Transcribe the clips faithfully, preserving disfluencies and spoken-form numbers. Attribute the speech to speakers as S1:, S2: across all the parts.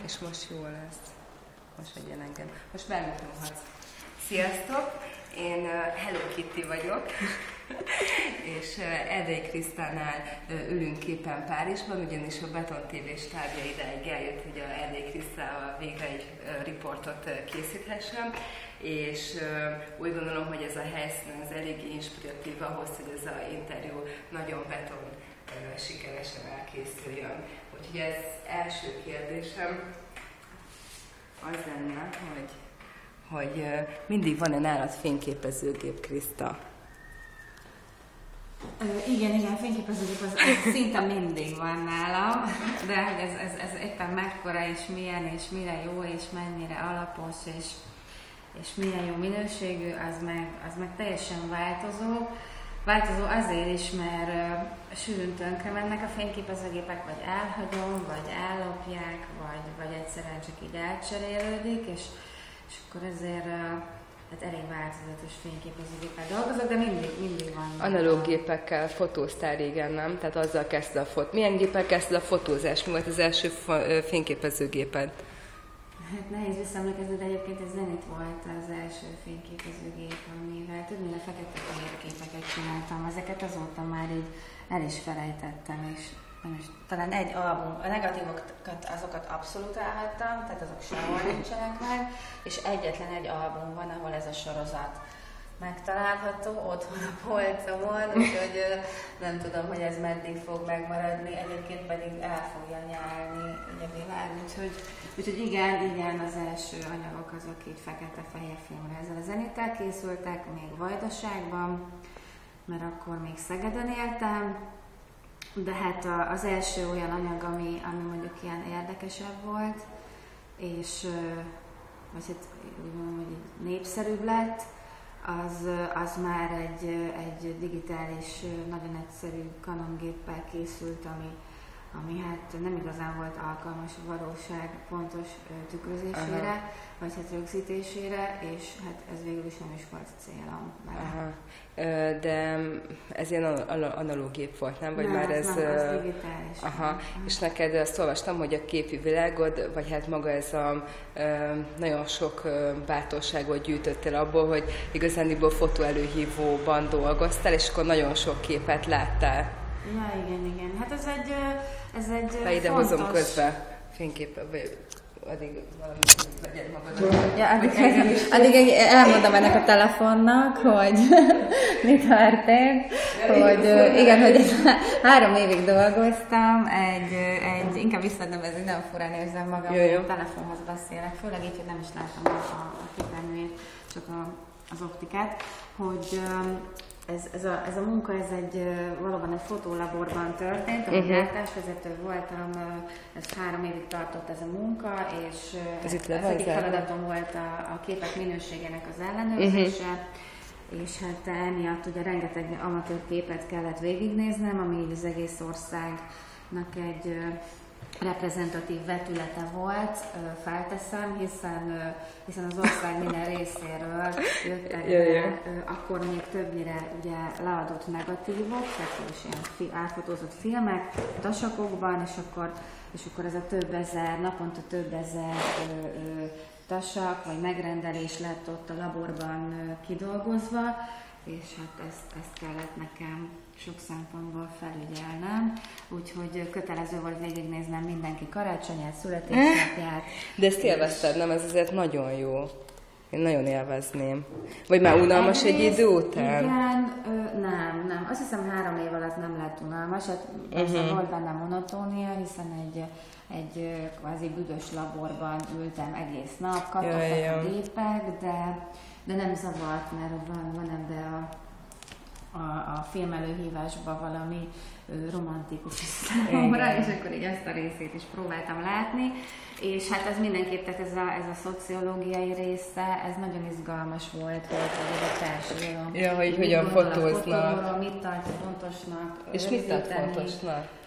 S1: és most jó lesz. Most legyen engem. Most megmutathatsz. Sziasztok! Én uh, Hello Kitty vagyok, és uh, Erdei Krisztánál uh, ülünk éppen Párizsban, ugyanis a Beton té vé stábja idáig eljött, hogy a Erdei Krisztával végre egy uh, riportot uh, készíthessem, és uh, úgy gondolom, hogy ez a helyszín az elég inspiratív ahhoz, hogy ez az interjú nagyon beton uh, sikeresen elkészüljön. Úgyhogy ez első kérdésem az lenne, hogy hogy mindig van-e nálad fényképezőgép, Kriszta?
S2: Uh, igen, igen, fényképezőgép az, az szinte mindig van nálam, de hogy ez, ez, ez éppen mekkora és milyen, és mire jó, és mennyire alapos, és, és milyen jó minőségű, az meg, az meg teljesen változó. Változó azért is, mert uh, sűrűn tönkre mennek a fényképezőgépek, vagy elhagyom, vagy ellopják, vagy, vagy egyszerűen csak így elcserélődik, és és akkor ezért hát elég változatos fényképezőgéppel dolgozok, de mindig, mindig van.
S1: Analóg gépekkel fotóztál régen, nem? Tehát azzal kezdted a fot. Milyen géppel kezdted a fotózást? Mi volt az első fényképezőgéped?
S2: Hát nehéz visszaemlékezni, de egyébként ez Zenit volt az első fényképezőgép, amivel többnyire fekete-fehér képeket csináltam. Ezeket azóta már így el is felejtettem, és nem is, talán egy album, a negatívokat azokat abszolút elhagytam, tehát azok sehol nincsenek meg, és egyetlen egy album van, ahol ez a sorozat megtalálható, otthon a polcomon, úgyhogy nem tudom, hogy ez meddig fog megmaradni, egyébként pedig el fogja nyálni így a világ, úgyhogy, úgyhogy igen, igen, az első anyagok azok így fekete-fehér filmre ezzel a Zenittel készültek, még Vajdaságban, mert akkor még Szegeden éltem. De hát az első olyan anyag, ami, ami mondjuk ilyen érdekesebb volt, és vagy hát úgy mondom, hogy népszerűbb lett, az, az már egy, egy digitális, nagyon egyszerű Canon géppel készült, ami, ami hát nem igazán volt alkalmas a valóság pontos tükrözésére, aha, vagy hát rögzítésére, és hát ez végül is nem is volt célom vele.
S1: De ez ilyen analóg gép volt, nem? Vagy
S2: nem,
S1: már
S2: ez
S1: ez...
S2: nem, ez digitális.
S1: Aha. aha. És neked azt olvastam, hogy a képi világod, vagy hát maga ez a nagyon sok bátorságot gyűjtöttél abból, hogy igazándiból fotóelőhívóban dolgoztál, és akkor nagyon sok képet láttál.
S2: Ja, igen, igen. Hát ez egy, ez egy
S1: Be ide
S2: fontos...
S1: hozom közbe fényképe, vagy addig valamit vegyed magadra.
S2: Ja, addig, addig elmondom ennek a telefonnak, hogy mi történt, hogy igen, hogy három évig dolgoztam, egy, egy inkább visszadom, ez nem furán érzem magam, hogy a telefonhoz beszélek, főleg így, hogy nem is látom a, a képernyőjét, csak a, az optikát, hogy Ez, ez, a, ez a munka, ez egy, valóban egy fotólaborban történt, ahol uh-huh. gyártásvezető voltam, ez három évig tartott ez a munka, és ez az egyik feladatom volt a, a képek minőségének az ellenőrzése, uh-huh. és hát emiatt ugye rengeteg amatőr képet kellett végignéznem, ami így az egész országnak egy reprezentatív vetülete volt, felteszem, hiszen, hiszen az ország minden részéről jöttek be, akkor még többnyire ugye leadott negatívok, tehát is ilyen elfotózott filmek, tasakokban, és akkor, és akkor ez a több ezer, naponta több ezer ö, ö, tasak, vagy megrendelés lett ott a laborban ö, kidolgozva, és hát ezt, ezt kellett nekem sok szempontból felügyelnem, úgyhogy kötelező volt végignéznem mindenki karácsonyát, születésnapját.
S1: De ezt élvezted, nem? Ez azért nagyon jó. Én nagyon élvezném. Vagy már unalmas egy idő után?
S2: Igen, ö, nem, nem. Azt hiszem három év alatt nem lett unalmas. Hát uh-huh. volt benne monotónia, hiszen egy, egy kvázi büdös laborban ültem egész nap, kattogtak a gépek, de, de nem zavart, mert van, van ebbe a A, a filmelőhívásban valami ö, romantikus számomra, és akkor így ezt a részét is próbáltam látni. És hát ez mindenképp, tehát ez a, ez a szociológiai része, ez nagyon izgalmas volt, volt hogy a társadalom.
S1: Ja, hogy hogyan fotóznak.
S2: Fotóról, mit tart fontosnak.
S1: És mit tart fontosnak?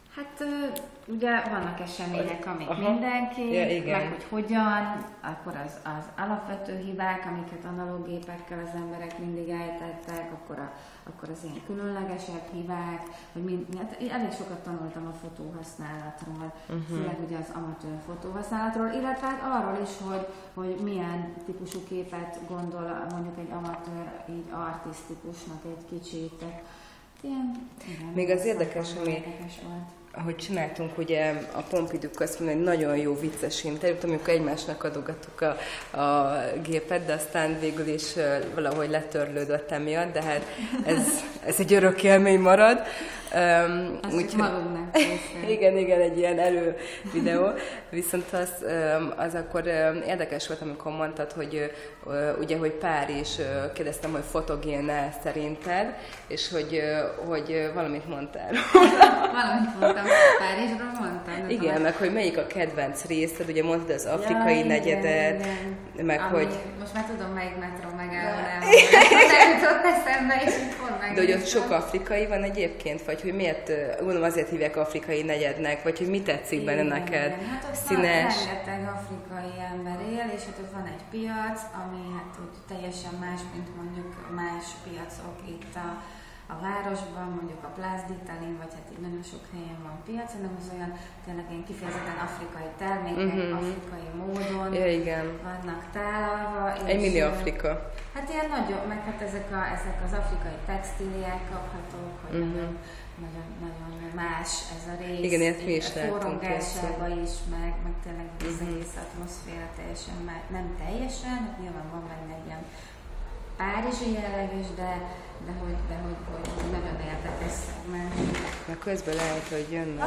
S2: Hát ugye vannak események, amik
S1: Aha.
S2: mindenki,
S1: Ja, igen.
S2: meg hogy hogyan, akkor az, az alapvető hibák, amiket analóg gépekkel az emberek mindig eltettek, akkor, a, akkor az ilyen különlegesebb hibák, hogy mind, hát én elég sokat tanultam a fotóhasználatról, uh-huh. főleg ugye az amatőr fotóhasználatról, illetve hát arról is, hogy, hogy milyen típusú képet gondol mondjuk egy amatőr, így artisztikusnak egy kicsit. Ilyen, igen,
S1: még az érdekes, ami,
S2: érdekes volt.
S1: ahogy csináltunk ugye a Pompidou közben egy nagyon jó vicces interjút, amikor egymásnak adogattuk a, a gépet, de aztán végül is valahogy letörlődött emiatt, de hát ez, ez egy örök élmény marad. Um,
S2: Azt
S1: úgy,
S2: magunknak
S1: igen, igen, egy ilyen elő videó. Viszont az, az akkor érdekes volt, amikor mondtad, hogy ugye, hogy Párizs, kérdeztem, hogy fotogén-e szerinted, és hogy, hogy valamit mondtál.
S2: Valamit mondtam, Párizsról mondtam.
S1: Igen,
S2: talán...
S1: meg hogy melyik a kedvenc részed, ugye mondtad az afrikai
S2: ja,
S1: negyedet,
S2: igen, igen.
S1: meg
S2: Ami,
S1: hogy...
S2: Most már tudom, melyik metró megálló nem jutott eszembe, és mikor meg.
S1: De hogy ott sok afrikai van egyébként, vagy hogy miért, gondolom azért hívják afrikai negyednek, vagy hogy mi tetszik benne neked?
S2: Hát ott
S1: színes.
S2: van rengeteg afrikai ember él, és hát ott van egy piac, ami hát úgy teljesen más, mint mondjuk más piacok itt a, a városban, mondjuk a Place d'Italie, vagy hát így nagyon sok helyen van piac, hanem az olyan tényleg ilyen kifejezetten afrikai termékek, uh-huh. afrikai módon
S1: ja, igen.
S2: vannak tálalva.
S1: Egy mini Afrika.
S2: Hát ilyen nagyon, meg hát ezek, a, ezek az afrikai textíliák kaphatók, hogy uh-huh. nagyon, nagyon, nagyon más ez a rész.
S1: Igen, ilyet mi is láttunk.
S2: Forrongássága is, meg, meg tényleg az
S1: uh-huh. egész
S2: atmoszféra teljesen, már nem teljesen, hát nyilván van benne egy ilyen párizsi jelleg is, de, de, hogy, de hogy, hogy, hogy nagyon érdekes szegmens.
S1: Mert közben lehet, hogy jönnek.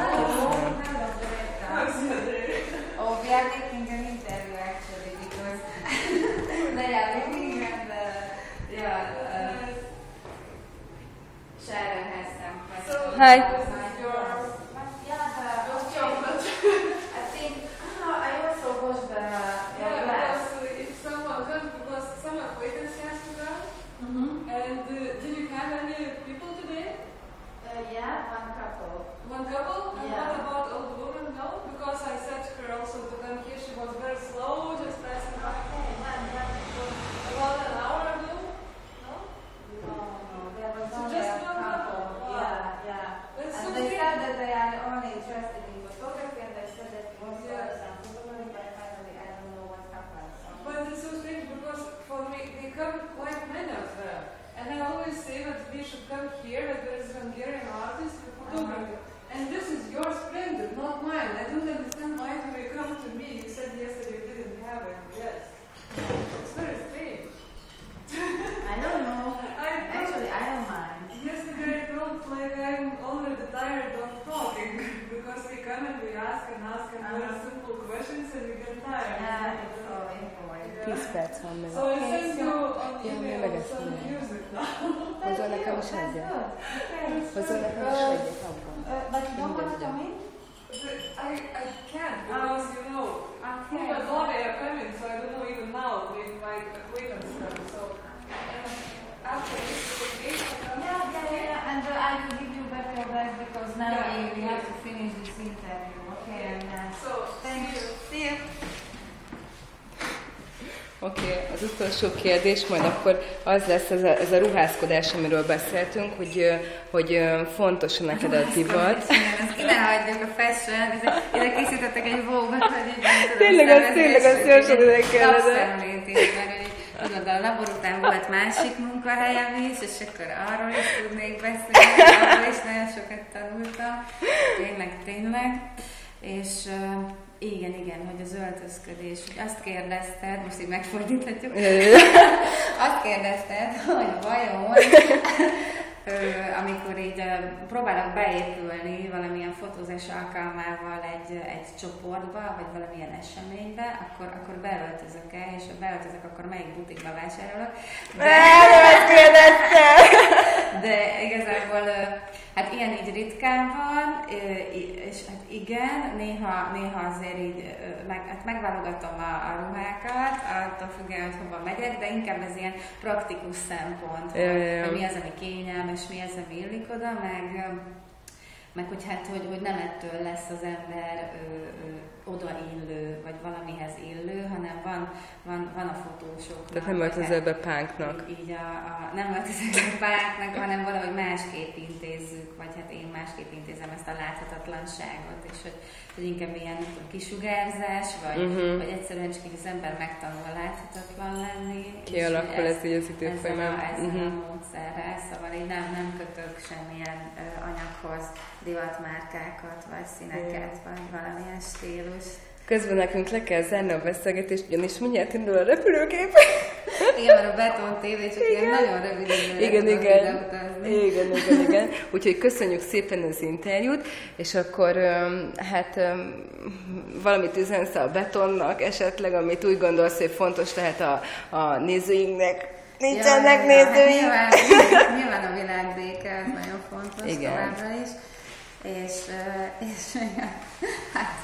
S2: Oh, we are making an interview actually because they are looking at the yeah, uh, Sharon has some questions.
S1: Hi.
S2: Yeah, the chocolate. I think uh, I also watched the your
S3: yeah,
S2: class.
S3: because if someone comes, because some acquaintance has to come,
S2: Mm-hmm.
S3: and uh, did you have any people today?
S2: Uh, yeah, one couple.
S3: One couple? And
S2: Yeah.
S3: what about all the women? No? Because I said to her also to come here, she was very slow, just passing by.
S2: Okay, one, one.
S3: About an hour ago? No?
S2: No, no, there was
S3: So
S2: only
S3: just
S2: a
S3: one
S2: couple.
S3: couple.
S2: Yeah, yeah.
S3: That's
S2: And
S3: so
S2: they
S3: strange.
S2: said that they are only interested in photography, and they said that most
S3: Yeah.
S2: of some photography, but finally I don't know what happened. So.
S3: But it's so strange because for me, they come quite many of them. And I always say that they should come here, that there is a Hungarian artist for photography. Uh-huh. And this is your splendid, not mine. I don't understand why do they come to me. You said yesterday you didn't have it. Yes. It's very strange.
S2: I don't know.
S3: I
S2: Actually, I don't mind.
S3: Yesterday I felt like I'm already tired of talking because we come and we ask and ask and very
S2: Uh-huh.
S3: simple questions and we get tired.
S2: Yeah, it's so important.
S1: tíz perc van még.
S3: So I send you on
S1: Yeah,
S3: email
S1: maybe I
S3: some
S1: can.
S3: music now.
S1: Hozzá nekem is egyet. Hozzá nekem is egyet abban.
S2: Uh, but you don't want to come in?
S3: But I, I can't because you know who my body are coming, so I don't know even now if my acquaintance come. So uh, after this date, I come.
S2: Yeah, yeah, yeah. And uh, I will give you back your bag because now
S3: Yeah.
S2: we, we have to finish this interview. Okay, and uh,
S3: So
S2: thank you. See you.
S1: Oké, okay, az utolsó kérdés, majd akkor az lesz ez a, ez a ruházkodás, amiről beszéltünk, hogy, hogy fontos neked a divat.
S2: Ezt ide hagyjuk a fashion, ide készítettek egy vógot, hogy így nem tudom
S1: Tényleg, az tényleg, az gyorsan ide kellene.
S2: Napszemlét is, mert hogy tudod, a labor után volt másik munkahelyem is, és akkor arról is tudnék beszélni, arról is nagyon sokat tanultam. Tényleg, tényleg. És uh, igen, igen, hogy az öltözködés, hogy azt kérdezted, most így megfordíthatjuk, azt kérdezted, hogy vajon, amikor így próbálok beépülni valamilyen fotózás alkalmával egy, egy csoportba, vagy valamilyen eseménybe, akkor, akkor beöltözök-e, és ha beöltözök, akkor melyik butikba vásárolok. De, de igazából hát ilyen így ritkán van, és hát igen, néha, néha azért így meg, hát megválogatom a, a ruhákat, attól függően, hogy hova megyek, de inkább ez ilyen praktikus szempont,
S1: ja, ja, ja.
S2: hogy mi az, ami kényelmes, mi az, ami illik oda, meg, meg hogy hát, hogy, hogy nem ettől lesz az ember ö, ö, odaillő, vagy valamihez illő, hanem van, van, van a fotósoknak.
S1: Tehát nem öltözel be pánknak.
S2: Így a, a, nem öltözel be pánknak, hanem valahogy másképp intézzük, vagy hát én másképp intézem ezt a láthatatlanságot, és hogy, hogy inkább ilyen tudom, kisugárzás, vagy, uh-huh. vagy egyszerűen csak így az ember megtanul láthatatlan lenni.
S1: Kialakul ez így az idő folyamán.
S2: Ezzel uh-huh. a módszerrel, szóval így nem, nem kötök semmilyen ö, anyaghoz divatmárkákat, vagy színeket, uh-huh. vagy valamilyen stílus.
S1: Közben nekünk le kell zárni a beszélgetést, ugyanis mindjárt indul a repülőgép.
S2: Igen, mert a Beton té vé csak igen. ilyen nagyon rövid időre
S1: igen, igen. igen, igen, igen. Úgyhogy köszönjük szépen az interjút, és akkor hát valamit üzensz a Betonnak esetleg, amit úgy gondolsz, hogy fontos lehet a, a nézőinknek. Nincsenek ja, nézőink!
S2: Ja, hát nyilván, nyilván a világbéke, ez nagyon fontos
S1: igen.
S2: továbbra is. És, és hát